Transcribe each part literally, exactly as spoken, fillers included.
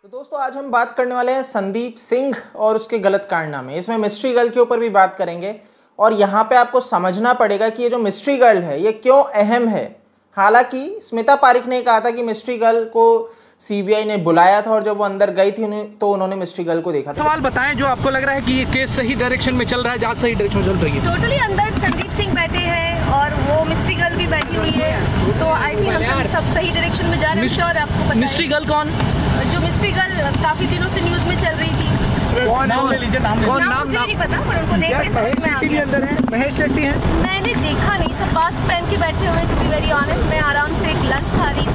तो दोस्तों आज हम बात करने वाले हैं संदीप सिंह और उसके गलत कारनामे। इसमें मिस्ट्री गर्ल के ऊपर भी बात करेंगे और यहाँ पे आपको समझना पड़ेगा कि ये जो मिस्ट्री गर्ल है ये क्यों अहम है। हालांकि स्मिता पारिक ने कहा था कि मिस्ट्री गर्ल को सीबीआई ने बुलाया था और जब वो अंदर गई थी उन्हें तो उन्होंने मिस्ट्री गर्ल को देखा था। सवाल बताएं जो आपको लग रहा है कि ये केस सही डायरेक्शन में चल रहा है, जांच सही डायरेक्शन में चल रही है। टोटली अंदर संदीप सिंह बैठे हैं और वो मिस्ट्री गर्ल भी बैठी हुई है, तो आई थिंक हम सब सब सही डायरेक्शन में जा रहे हैं। श्योर आपको पता है मिस्ट्री गर्ल कौन? जो मिस्ट्री गर्ल काफी दिनों से न्यूज में चल रही थी। कौन नाम ले लीजिए, नाम कौन नाम मुझे नहीं पता, पर उनको देख के समझ में आ गया। अंदर है महेश शेट्टी हैं। मैंने देखा नहीं, सब मास्क पहन के बैठे हुए, टू बी वेरी ऑनेस्ट। मैं आराम से एक लंच खा रही थी।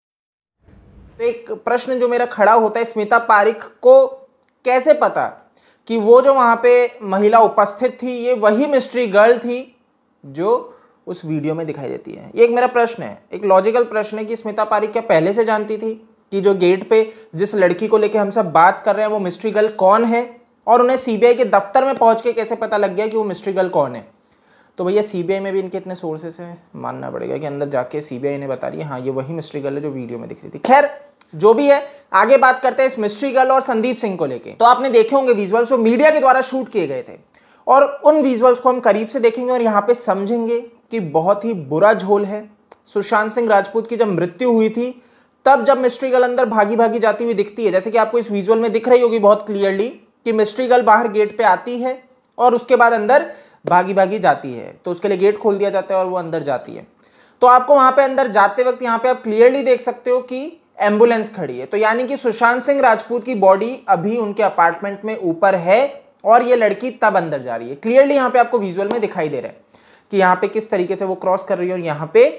तो एक प्रश्न जो मेरा खड़ा होता है, स्मिता पारिक को कैसे पता कि वो जो वहां पे महिला उपस्थित थी ये वही मिस्ट्री गर्ल थी जो उस वीडियो में दिखाई देती है। ये एक मेरा प्रश्न है, एक लॉजिकल प्रश्न है कि स्मिता पारिक क्या पहले से जानती थी कि जो गेट पे जिस लड़की को लेके हम सब बात कर रहे हैं वो मिस्ट्री गर्ल कौन है, और उन्हें सीबीआई के दफ्तर में पहुंच के कैसे पता लग गया कि वो मिस्ट्री गर्ल कौन है। तो भैया सीबीआई में भी इनके इतने सोर्सेस हैं, मानना पड़ेगा कि अंदर जाके सीबीआई ने बता दिया हाँ ये वही मिस्ट्री गर्ल है जो वीडियो में दिख रही थी। खैर जो भी है, आगे बात करते हैं इस मिस्ट्री गर्ल और संदीप सिंह को लेके। तो आपने देखे होंगे विजुअल्स जो मीडिया के द्वारा शूट किए गए थे और उन विजुअल्स को हम करीब से देखेंगे और यहाँ पे समझेंगे कि बहुत ही बुरा झोल है। सुशांत सिंह राजपूत की जब मृत्यु हुई थी तब जब मिस्ट्री गर्ल अंदर भागी भागी जाती हुई दिखती है, जैसे कि आपको इस विजुअल में दिख रही होगी बहुत क्लियरली कि मिस्ट्री गर्ल बाहर गेट पे आती है और उसके बाद अंदर भागी भागी जाती है, तो उसके लिए गेट खोल दिया जाता है और वो अंदर जाती है। तो आपको वहां पे अंदर जाते वक्त यहाँ पे आप क्लियरली देख सकते हो कि एम्बुलेंस खड़ी है, तो यानी कि सुशांत सिंह राजपूत की बॉडी अभी उनके अपार्टमेंट में ऊपर है और ये लड़की तब अंदर जा रही है। क्लियरली यहाँ पे आपको विजुअल में दिखाई दे रहा है कि यहाँ पे किस तरीके से वो क्रॉस कर रही है और यहाँ पे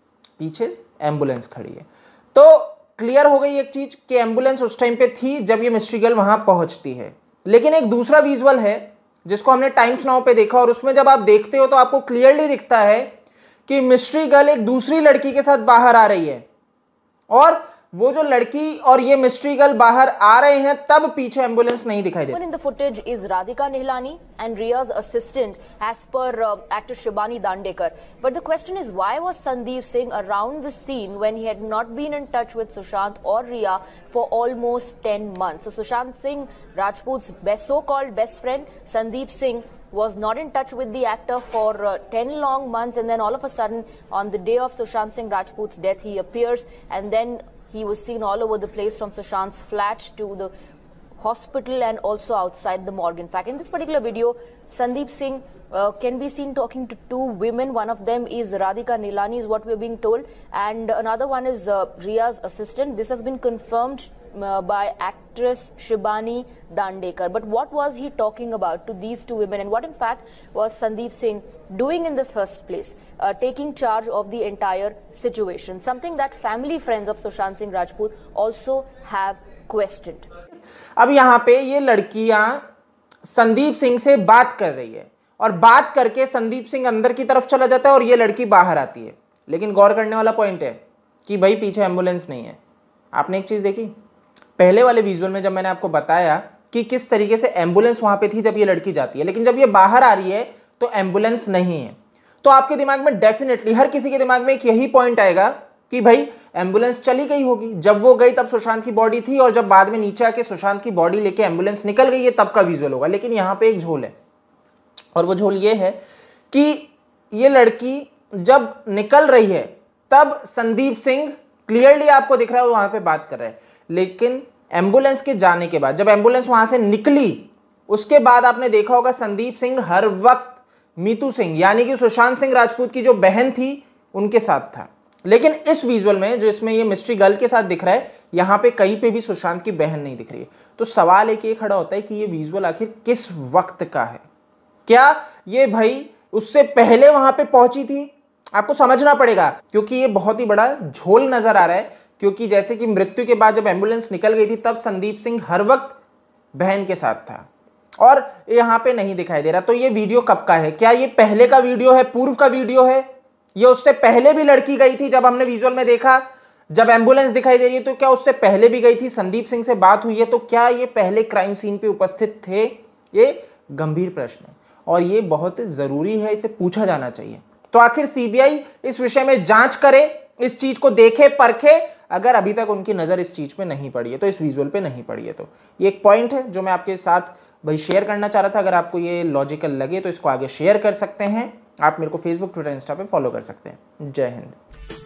पीछे एम्बुलेंस खड़ी है। तो क्लियर हो गई एक चीज कि एम्बुलेंस उस टाइम पे थी जब ये मिस्ट्री गर्ल वहां पहुंचती है। लेकिन एक दूसरा विजुअल है जिसको हमने टाइम्स नाउ पे देखा और उसमें जब आप देखते हो तो आपको क्लियरली दिखता है कि मिस्ट्री गर्ल एक दूसरी लड़की के साथ बाहर आ रही है और वो जो लड़की और ये मिस्ट्री गर्ल बाहर आ रहे हैं तब पीछे एम्बुलेंस नहीं दिखाई देती। In the footage is Radhika Nihlani and Ria's assistant as per uh, actor Shibani Dandekar. But the question is, why was Sandeep Singh around the scene when he had not been in touch with Sushant or Ria for almost ten months? So Sushant Singh Rajput's best, so-called best friend Sandeep Singh was not in touch with the actor for uh, ten long months, and then all of a sudden on the day of Sushant Singh Rajput's death he appears, and then he was seen all over the place from Sushant's flat to the hospital and also outside the morgue. In fact, in this particular video, Sandeep Singh uh, can be seen talking to two women. One of them is Radhika Nihlani, is what we're being told, and another one is uh, Ria's assistant. This has been confirmed uh, by actress Shibani Dandekar. But what was he talking about to these two women, and what in fact was Sandeep Singh doing in the first place, uh, taking charge of the entire situation? Something that family friends of Sushant Singh Rajput also have questioned. अब यहाँ पे ये लड़कियां संदीप सिंह से बात कर रही है और बात करके संदीप सिंह अंदर की तरफ चला जाता है और ये लड़की बाहर आती है। लेकिन गौर करने वाला पॉइंट है कि भाई पीछे एम्बुलेंस नहीं है। आपने एक चीज देखी पहले वाले विजुअल में जब मैंने आपको बताया कि किस तरीके से एम्बुलेंस वहां पे थी जब ये लड़की जाती है, लेकिन जब ये बाहर आ रही है तो एम्बुलेंस नहीं है। तो आपके दिमाग में डेफिनेटली हर किसी के दिमाग में एक यही पॉइंट आएगा कि भाई एम्बुलेंस चली गई होगी। जब वो गई तब सुशांत की बॉडी थी और जब बाद में नीचे आके सुशांत की बॉडी लेके एम्बुलेंस निकल गई है तब का विजुअल होगा। लेकिन यहाँ पे एक झोल है और वो झोल ये है कि ये लड़की जब निकल रही है तब संदीप सिंह क्लियरली आपको दिख रहा है वहां पे बात कर रहे हैं, लेकिन एम्बुलेंस के जाने के बाद जब एम्बुलेंस वहां से निकली उसके बाद आपने देखा होगा संदीप सिंह हर वक्त मीतू सिंह यानी कि सुशांत सिंह राजपूत की जो बहन थी उनके साथ था। लेकिन इस विजुअल में जो इसमें ये मिस्ट्री गर्ल के साथ दिख रहा है यहां पे कहीं पे भी सुशांत की बहन नहीं दिख रही है। तो सवाल एक ये खड़ा होता है कि ये विजुअल आखिर किस वक्त का है? क्या ये भाई उससे पहले वहां पे पहुंची थी? आपको समझना पड़ेगा क्योंकि ये बहुत ही बड़ा झोल नजर आ रहा है, क्योंकि जैसे कि मृत्यु के बाद जब एम्बुलेंस निकल गई थी तब संदीप सिंह हर वक्त बहन के साथ था और यहां पे नहीं दिखाई दे रहा। तो ये वीडियो कब का है? क्या ये पहले का वीडियो है, पूर्व का वीडियो है? ये उससे पहले भी लड़की गई थी जब हमने विजुअल में देखा, जब एम्बुलेंस दिखाई दे रही है तो क्या उससे पहले भी गई थी? संदीप सिंह से बात हुई है तो क्या ये पहले क्राइम सीन पे उपस्थित थे? ये गंभीर प्रश्न है और ये बहुत जरूरी है, इसे पूछा जाना चाहिए। तो आखिर सीबीआई इस विषय में जांच करे, इस चीज को देखे परखे, अगर अभी तक उनकी नज़र इस चीज़ पे नहीं पड़ी है, तो इस विजुअल पे नहीं पड़ी है। तो ये एक पॉइंट है जो मैं आपके साथ भाई शेयर करना चाह रहा था। अगर आपको ये लॉजिकल लगे तो इसको आगे शेयर कर सकते हैं। आप मेरे को फेसबुक, ट्विटर, इंस्टा पे फॉलो कर सकते हैं। जय हिंद।